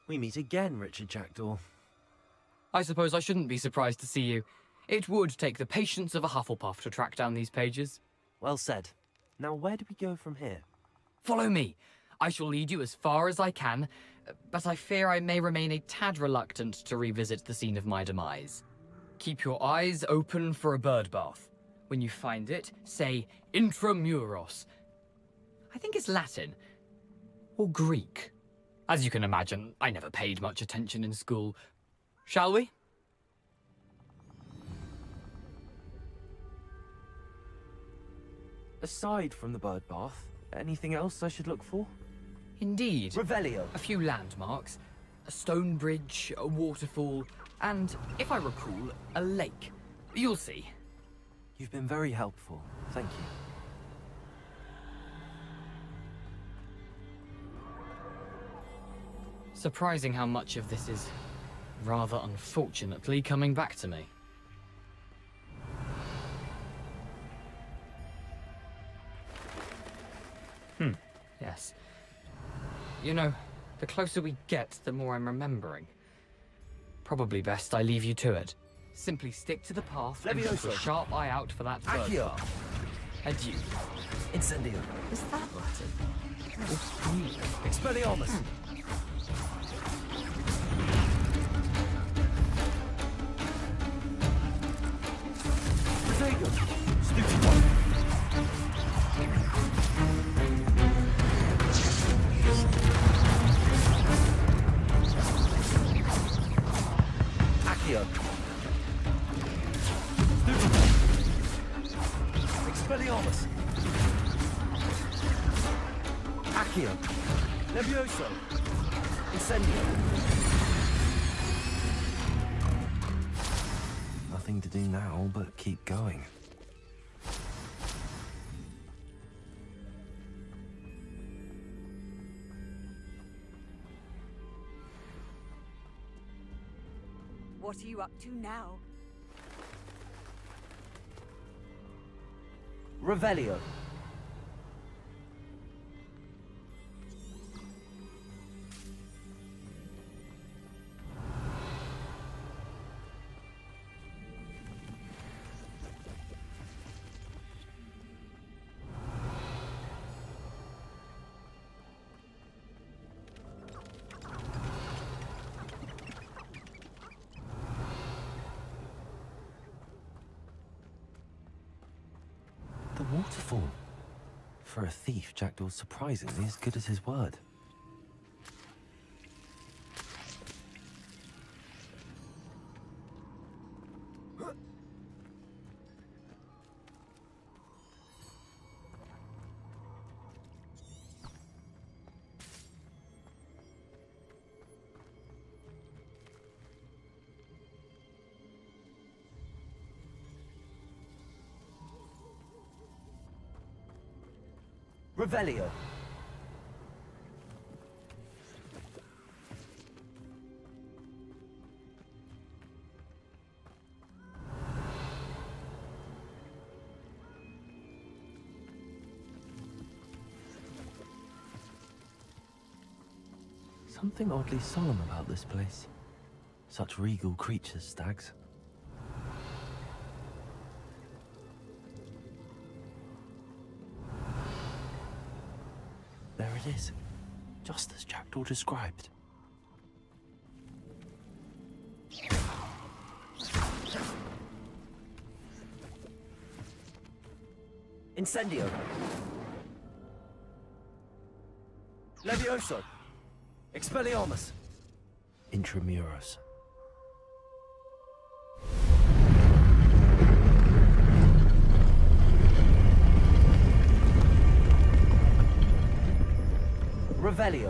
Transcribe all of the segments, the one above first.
We meet again, Richard Jackdaw. I suppose I shouldn't be surprised to see you. It would take the patience of a Hufflepuff to track down these pages. Well said. Now where do we go from here? Follow me. I shall lead you as far as I can, but I fear I may remain a tad reluctant to revisit the scene of my demise. Keep your eyes open for a bird bath. When you find it, say Intramuros. I think it's Latin. Or Greek. As you can imagine, I never paid much attention in school. Shall we? Aside from the bird bath, anything else I should look for? Indeed. Revelio. A few landmarks. A stone bridge, a waterfall, and, if I recall, a lake. You'll see. You've been very helpful. Thank you. Surprising how much of this is, rather unfortunately, coming back to me. Yes. You know, the closer we get, the more I'm remembering. Probably best I leave you to it. Simply stick to the path and keep a sharp eye out for that bird bath. Adieu. Incendio. Is that Latin? Expelliarmus. Protego. Stupid one. Accio. Expelliarmus. Accio. Levioso. Incendio. Nothing to do now but keep going. What are you up to now? Revelio. The waterfall. For a thief, Jackdaw's surprisingly as good as his word. Revelio. Something oddly solemn about this place. Such regal creatures, stags. There it is, just as Jackdaw described. Incendio. Levioso. Expelliarmus. Intramuros. Revelio.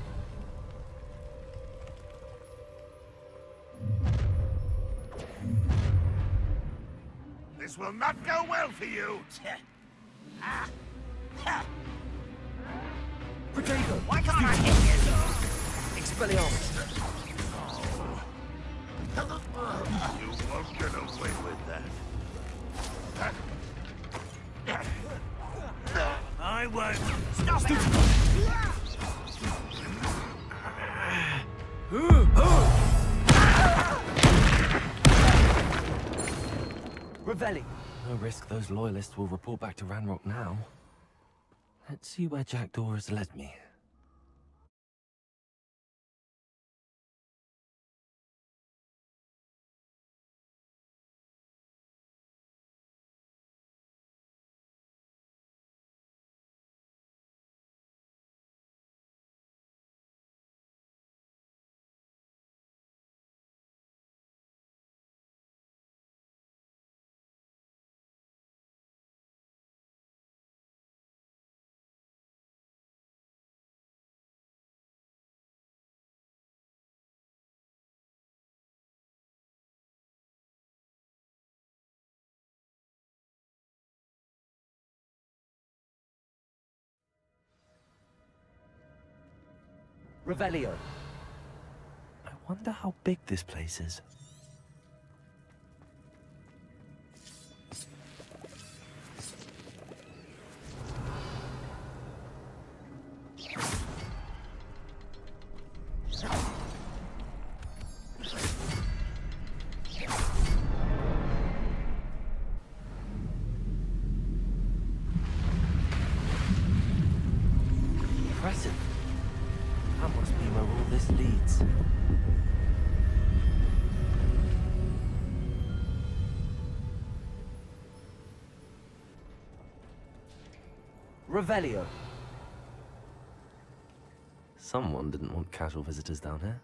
This will not go well for you. Protego. Why can't I hit you? Expelliarmus. You won't get away with that. I won't. Stop it! Revelli! No risk those loyalists will report back to Ranrock now. Let's see where Jackdaw has led me. Revelio. I wonder how big this place is. Impressive. That must be where all this leads. Revelio. Someone didn't want casual visitors down here.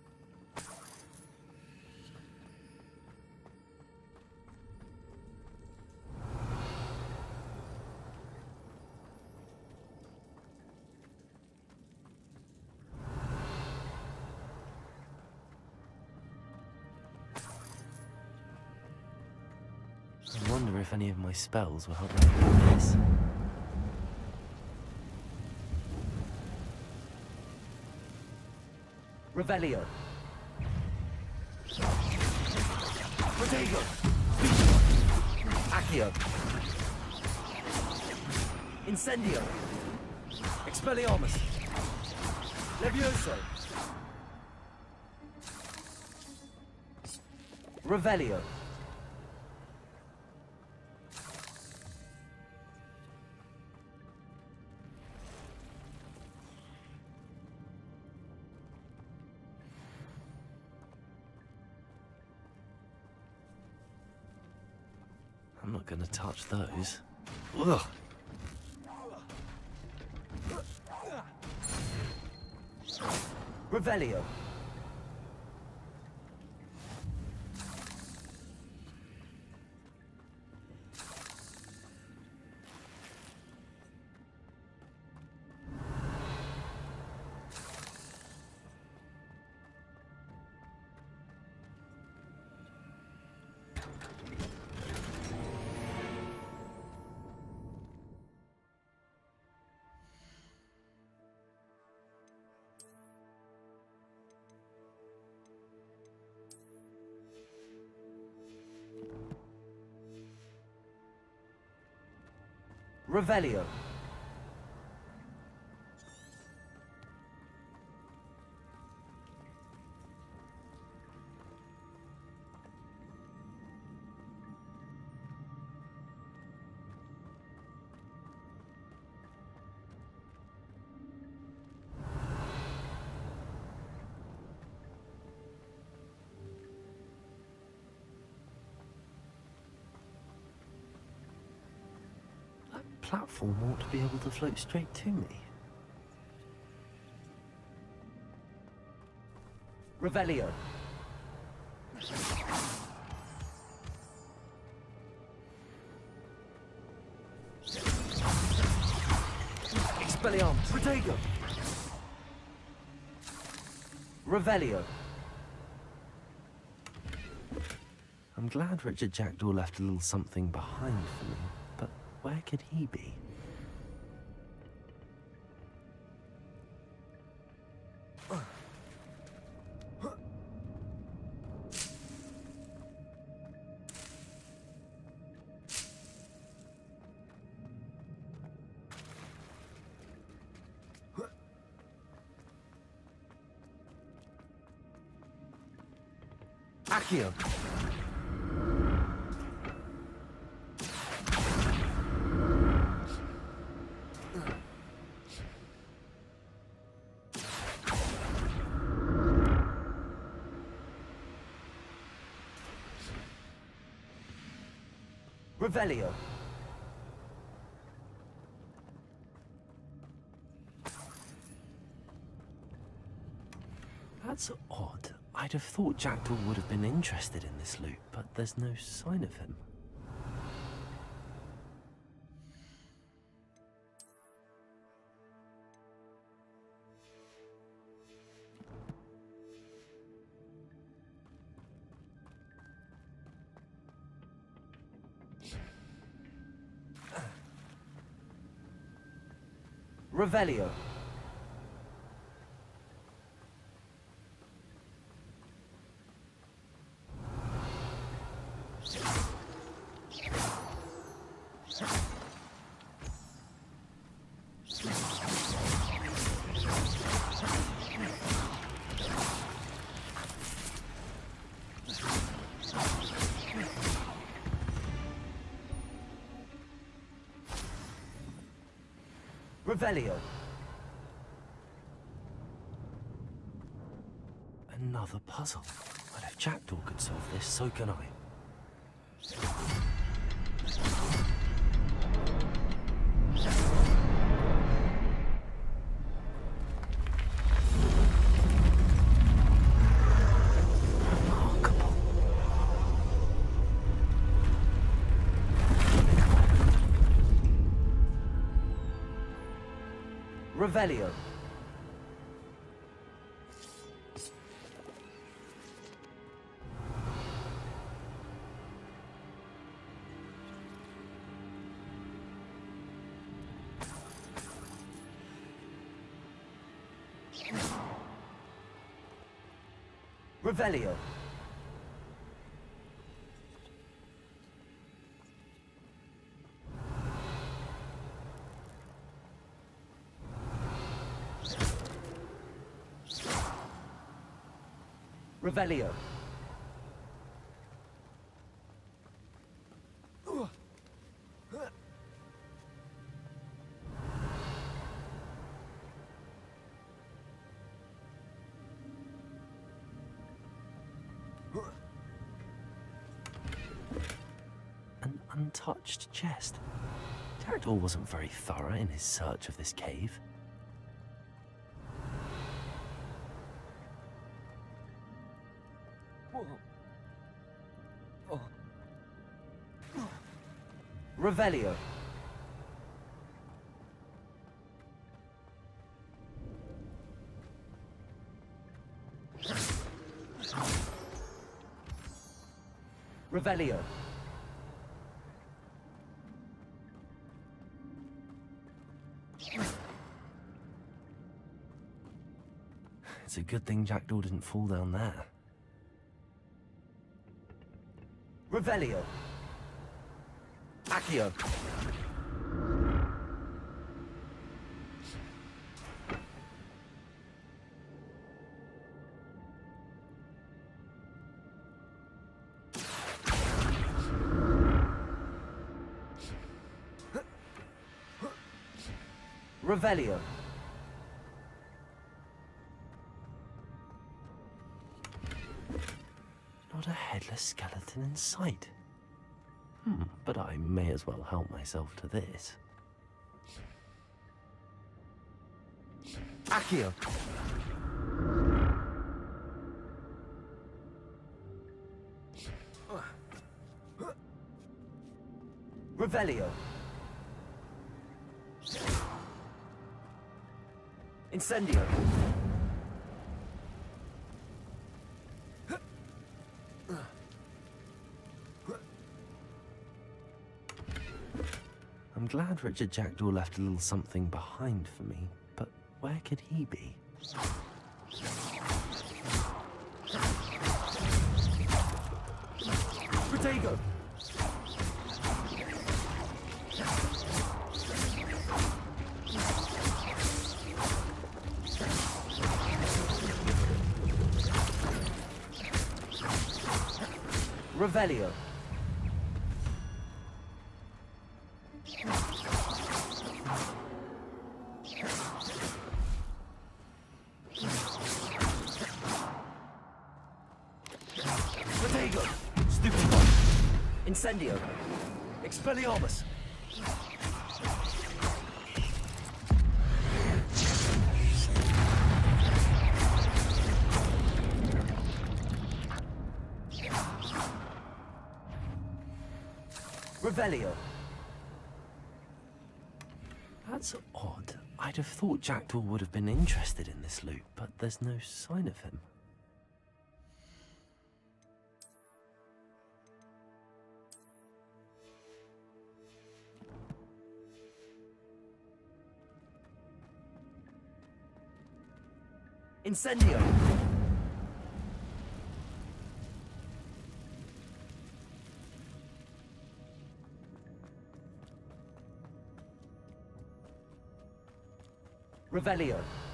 I wonder if any of my spells will help me with this. Revelio. Protego. Accio. Incendio. Expelliarmus. Levioso. Revelio. I'm not gonna touch those. Ugh. Revelio. Revelio. Platform ought to be able to float straight to me. Revelio. Expelliarmus. Protego. Revelio. I'm glad Richard Jackdaw left a little something behind for me, but where could he be? Accio! Revelio. That's odd. I'd have thought Jackdaw would have been interested in this loot, but there's no sign of him. Revelio. Revelio. Another puzzle. But if Jackdaw could solve this, so can I. Remarkable. Revelio. Revelio. Revelio. An untouched chest. Jackdaw wasn't very thorough in his search of this cave. Revelio. Revelio. It's a good thing Jackdaw didn't fall down there. Revelio. Accio. Revelio. Not a headless skeleton in sight. But I may as well help myself to this. Accio. Revelio. Incendio. I'm glad Richard Jackdaw left a little something behind for me, but where could he be? Protego! Revelio. Protego. Stupid one. Incendio. Expelliarmus. Revelio. That's odd. I'd have thought Jackdaw would have been interested in this loot, but there's no sign of him. Incendio! Revelio.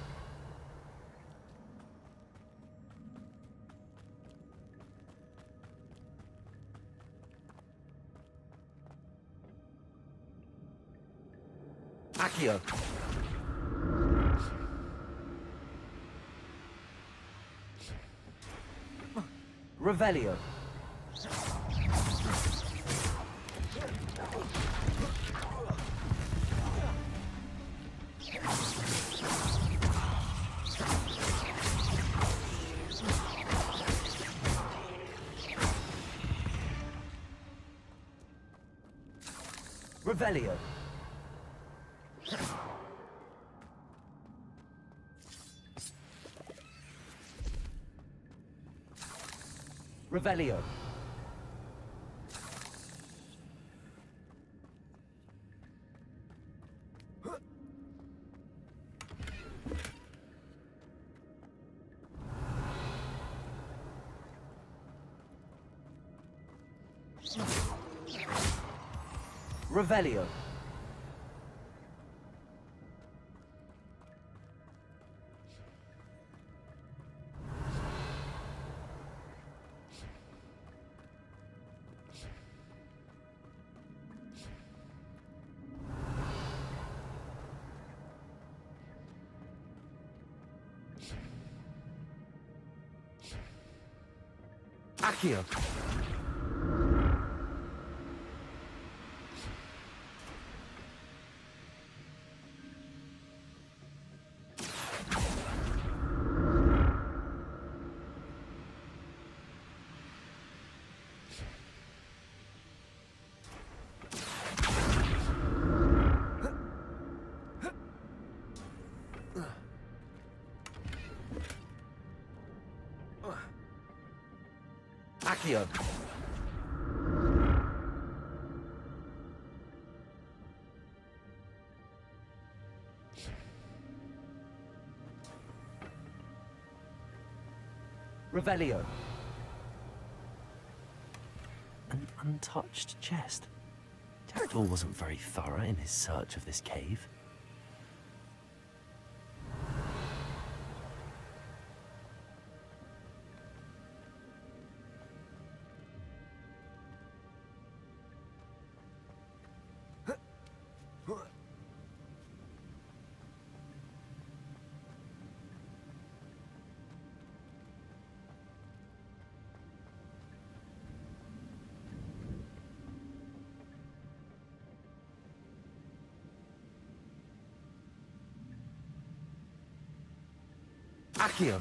Accio. Revelio. Revelio. Revelio. Revelio. Accio. Accio. Revelio. An untouched chest. Jackdaw wasn't very thorough in his search of this cave. Accio.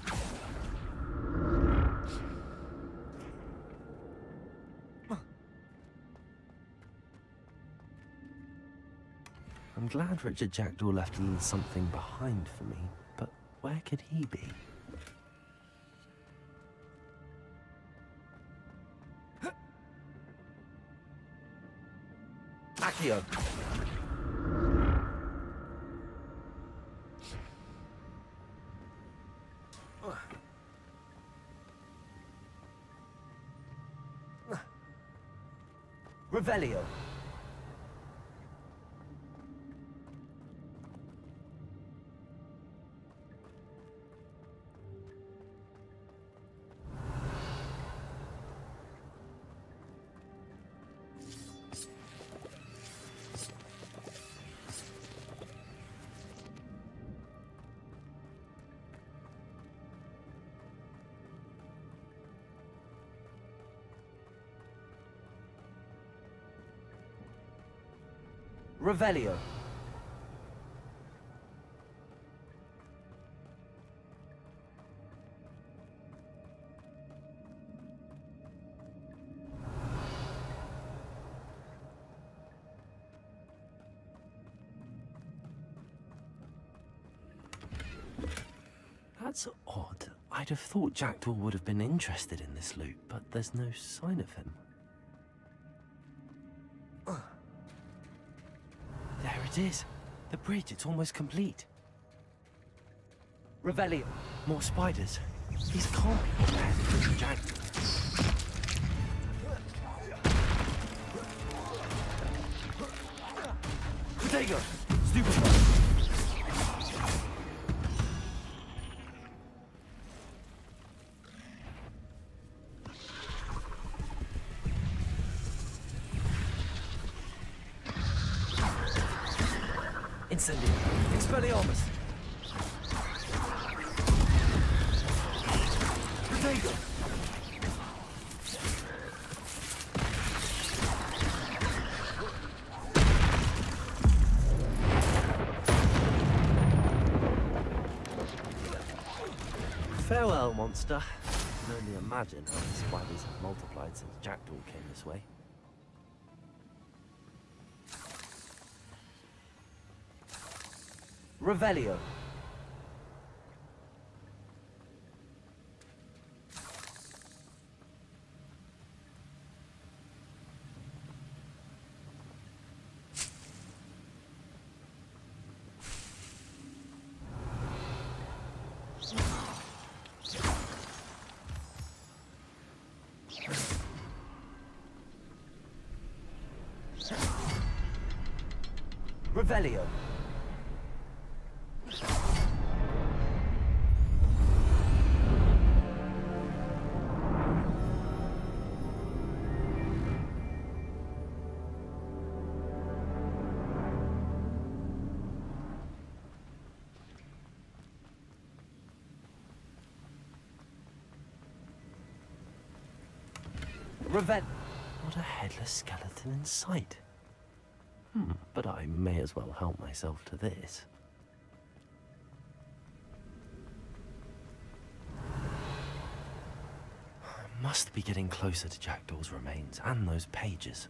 I'm glad Richard Jackdaw left a little something behind for me, but where could he be? Accio. Revelio. Revelio. That's odd. I'd have thought Jackdaw would have been interested in this loot, but there's no sign of him. There it is. The bridge, it's almost complete. Revelio. More spiders. These can't be what they're headed for Jackdaw. Protego! Stupefy! Incendio. Expelliarmus. Protego! Farewell, monster. I can only imagine how the spiders have multiplied since Jackdaw came this way. Revelio. Revelio. Not a headless skeleton in sight. But I may as well help myself to this. I must be getting closer to Jackdaw's remains and those pages.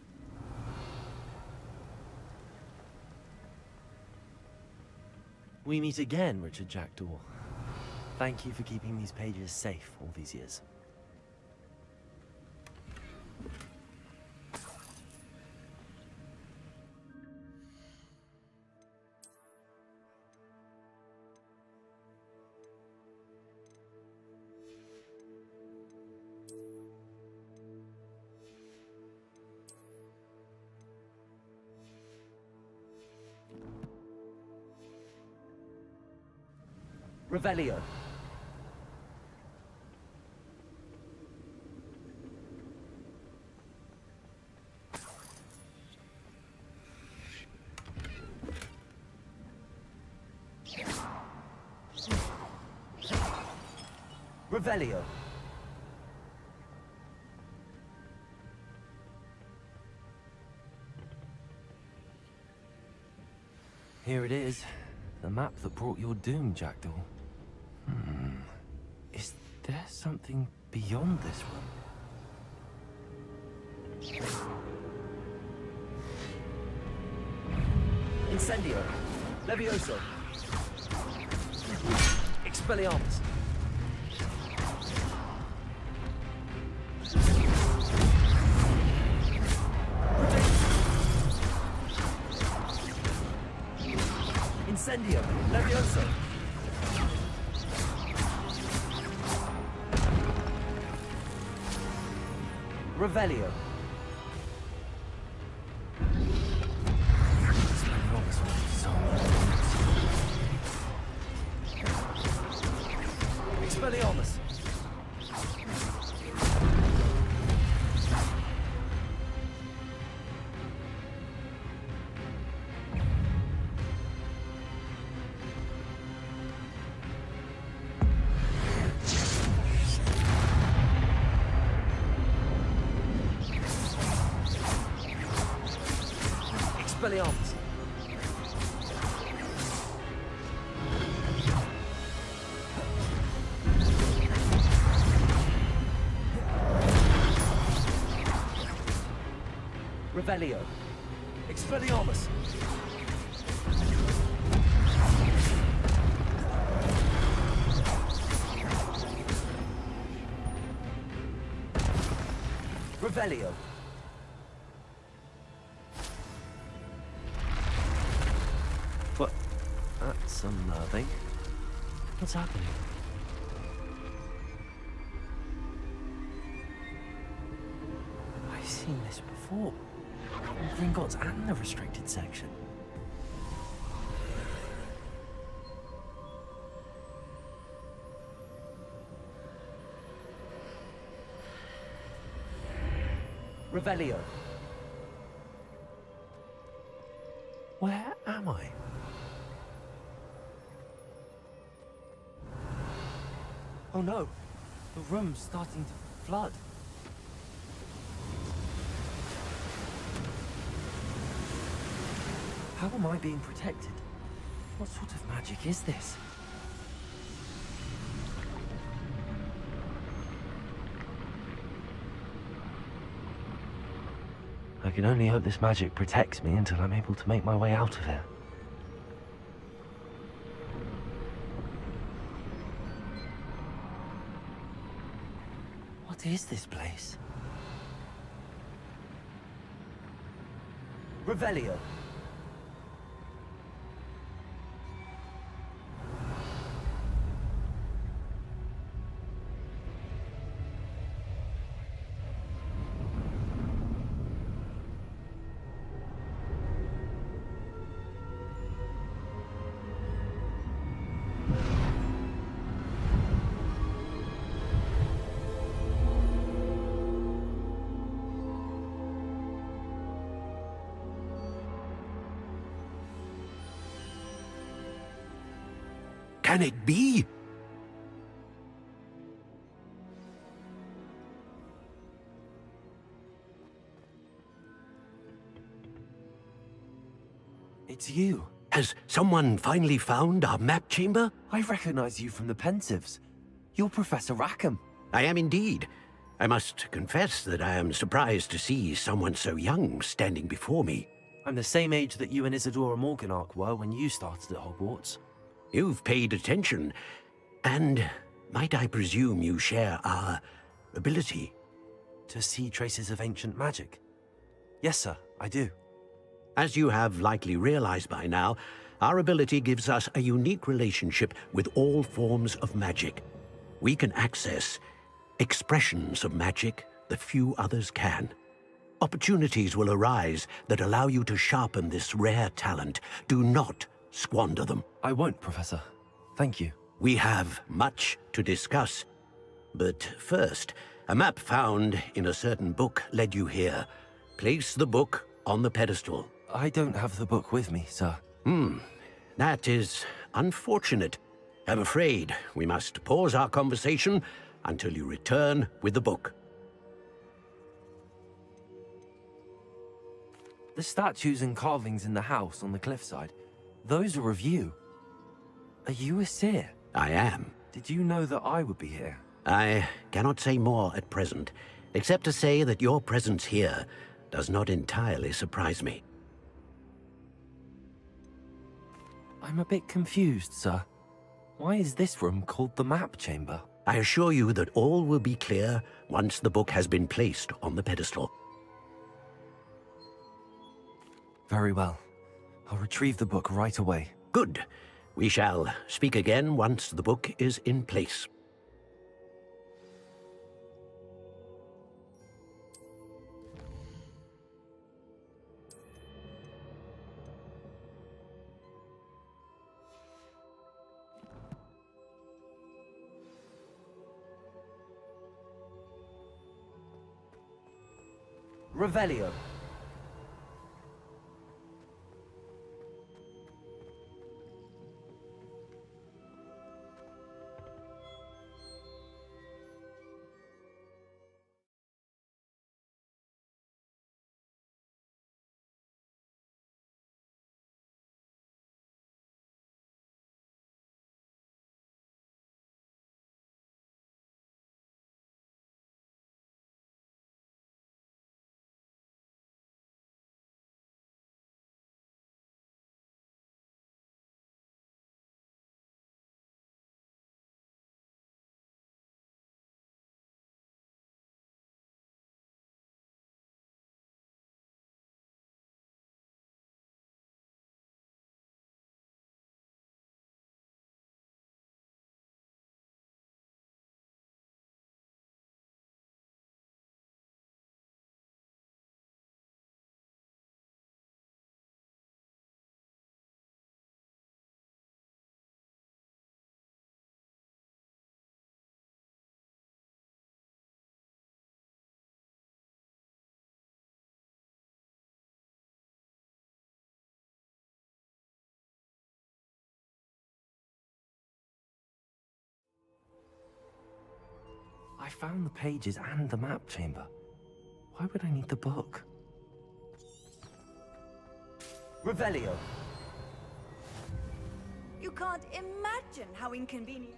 We meet again, Richard Jackdaw. Thank you for keeping these pages safe all these years. Revelio. Revelio. Here it is. The map that brought your doom, Jackdaw. Is there something beyond this room? Incendio. Levioso. Expelliarmus. Incendio. Levioso. Revelio. Expelliarmus. Expelliarmus. Revelio. Expelliarmus. Revelio. What? That's unnerving. What's happening? I've seen this before. In Gringotts and the restricted section. Revelio. Where am I? Oh no, the room's starting to flood. How am I being protected? What sort of magic is this? I can only hope this magic protects me until I'm able to make my way out of here. What is this place? Revelio. Can it be? It's you. Has someone finally found our map chamber? I recognize you from the Pensives. You're Professor Rackham. I am indeed. I must confess that I am surprised to see someone so young standing before me. I'm the same age that you and Isadora Morganach were when you started at Hogwarts. You've paid attention, and might I presume you share our ability? To see traces of ancient magic? Yes, sir, I do. As you have likely realized by now, our ability gives us a unique relationship with all forms of magic. We can access expressions of magic that few others can. Opportunities will arise that allow you to sharpen this rare talent. Do not squander them. I won't, Professor. Thank you. We have much to discuss. But first, a map found in a certain book led you here. Place the book on the pedestal. I don't have the book with me, sir. That is unfortunate. I'm afraid we must pause our conversation until you return with the book. The statues and carvings in the house on the cliffside, those are of you. Are you a seer? I am. Did you know that I would be here? I cannot say more at present, except to say that your presence here does not entirely surprise me. I'm a bit confused, sir. Why is this room called the Map Chamber? I assure you that all will be clear once the book has been placed on the pedestal. Very well. I'll retrieve the book right away. Good. We shall speak again once the book is in place. Revelio. found the pages and the map chamber. Why would I need the book? Revelio. You can't imagine how inconvenient.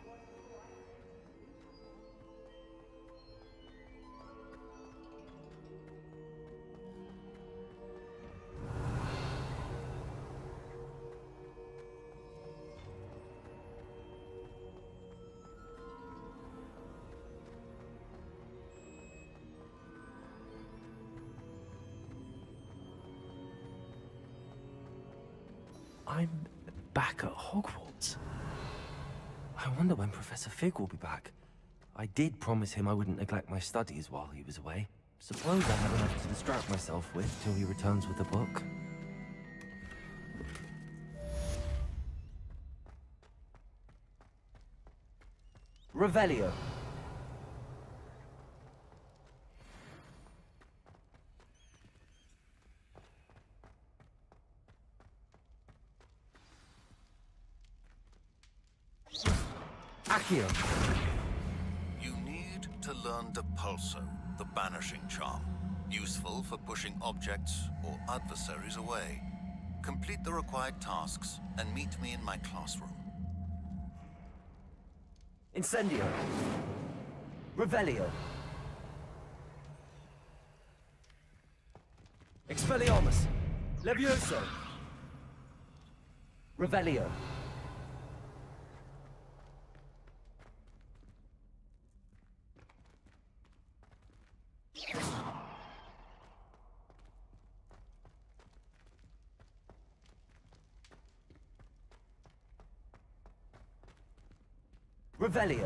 I'm back at Hogwarts. I wonder when Professor Fig will be back. I did promise him I wouldn't neglect my studies while he was away. Suppose I have enough to distract myself with till he returns with the book. Revelio. Accio. You need to learn Depulso, the banishing charm. Useful for pushing objects or adversaries away. Complete the required tasks and meet me in my classroom. Incendio. Revelio. Expelliarmus. Levioso. Revelio. Revelio.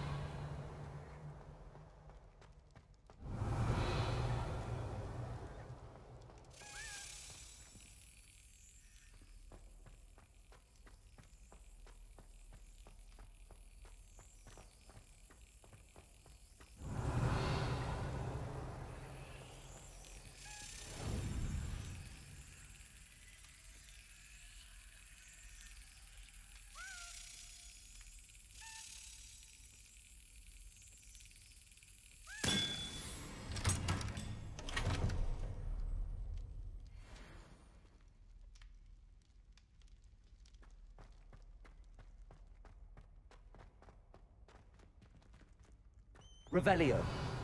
Revelio.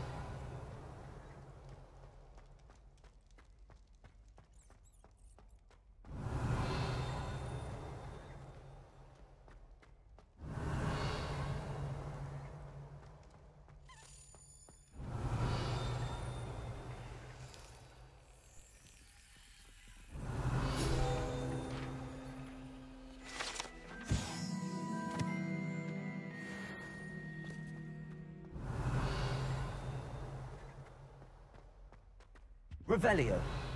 Revelio.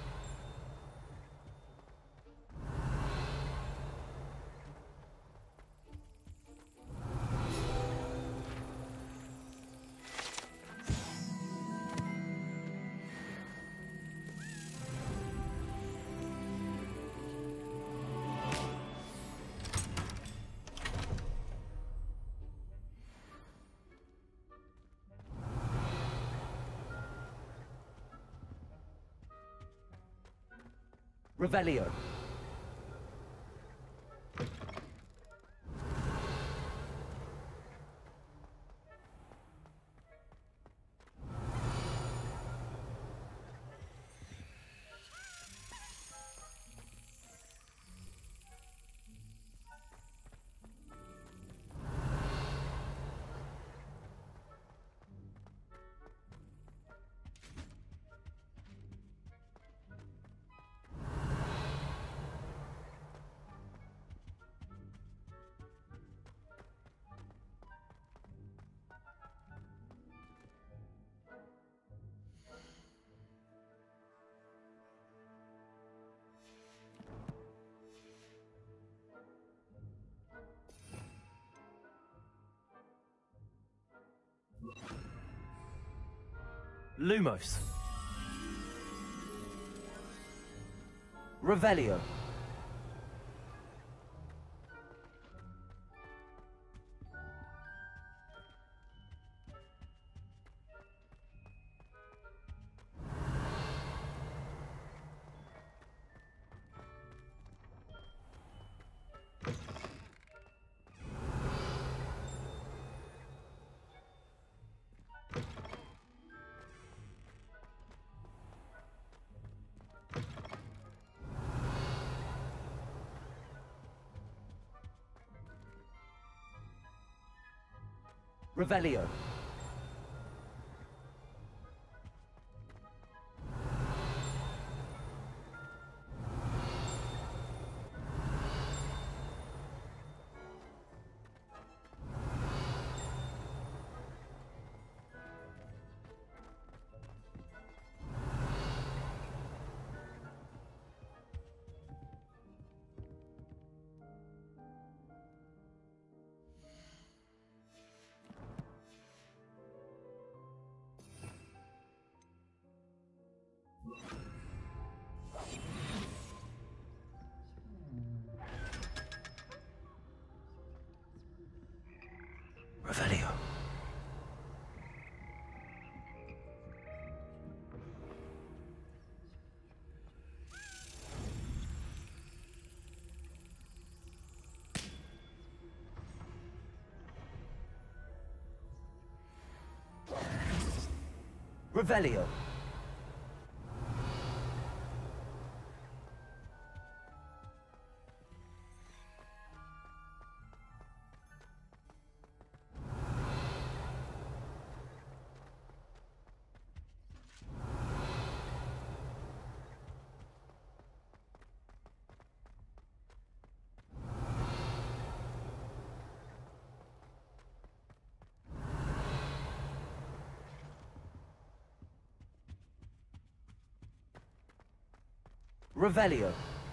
Revelio. Lumos. Revelio. Revelio. Revelio. Revelio. Revelio.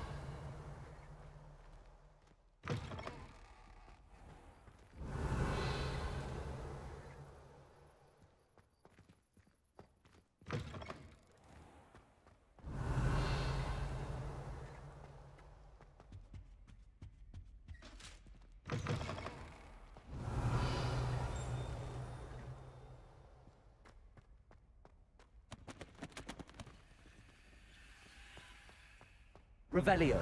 Revelio.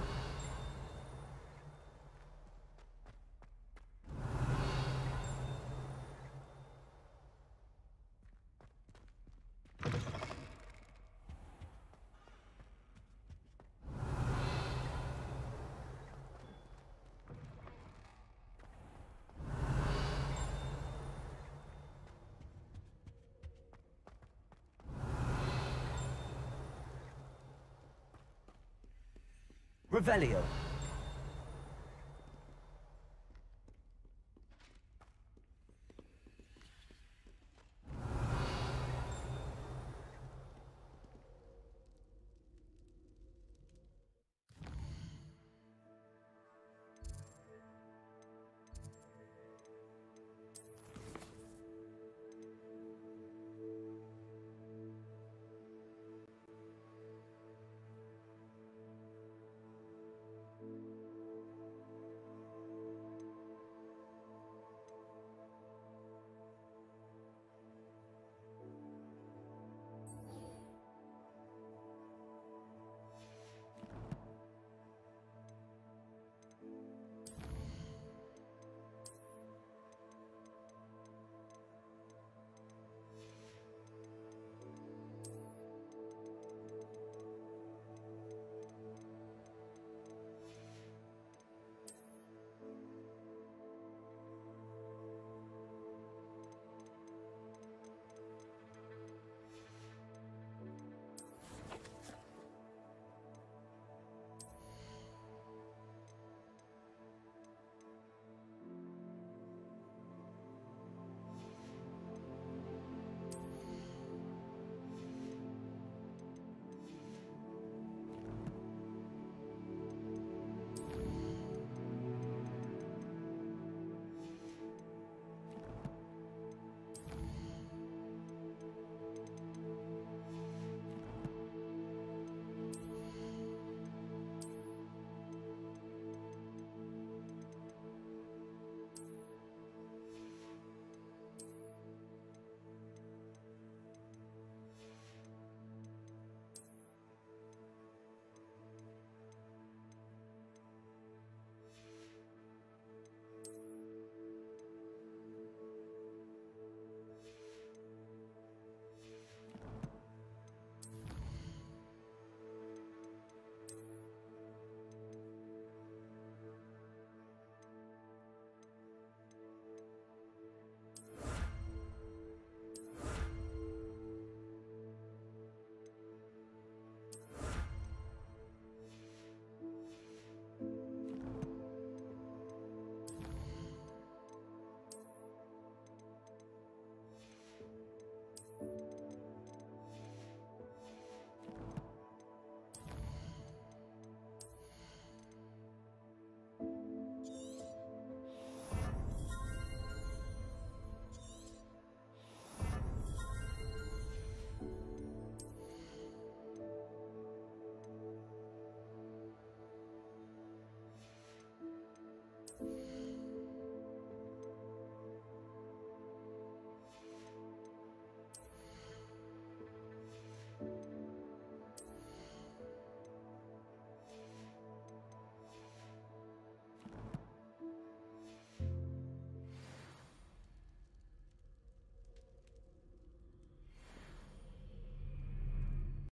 Revelio.